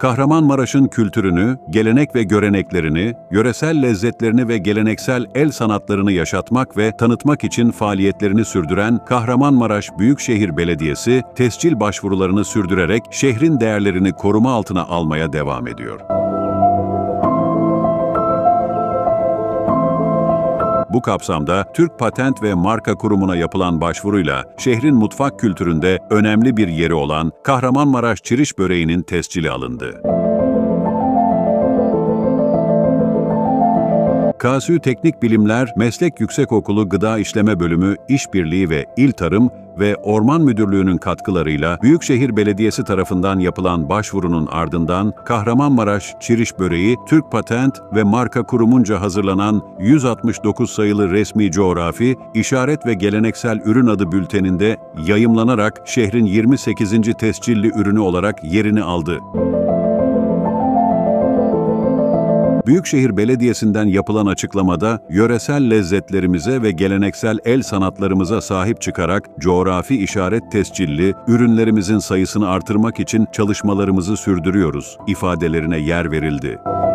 Kahramanmaraş'ın kültürünü, gelenek ve göreneklerini, yöresel lezzetlerini ve geleneksel el sanatlarını yaşatmak ve tanıtmak için faaliyetlerini sürdüren Kahramanmaraş Büyükşehir Belediyesi, tescil başvurularını sürdürerek şehrin değerlerini koruma altına almaya devam ediyor. Bu kapsamda Türk Patent ve Marka Kurumu'na yapılan başvuruyla şehrin mutfak kültüründe önemli bir yeri olan Kahramanmaraş çiriş böreğinin tescili alındı. KSÜ Teknik Bilimler Meslek Yüksekokulu Gıda İşleme Bölümü İşbirliği ve İl Tarım ve Orman Müdürlüğü'nün katkılarıyla Büyükşehir Belediyesi tarafından yapılan başvurunun ardından Kahramanmaraş çiriş böreği Türk Patent ve Marka Kurumunca hazırlanan 169 sayılı resmi coğrafi, işaret ve geleneksel ürün adı bülteninde yayımlanarak şehrin 28. tescilli ürünü olarak yerini aldı. Büyükşehir Belediyesi'nden yapılan açıklamada, yöresel lezzetlerimize ve geleneksel el sanatlarımıza sahip çıkarak coğrafi işaret tescilli ürünlerimizin sayısını artırmak için çalışmalarımızı sürdürüyoruz ifadelerine yer verildi.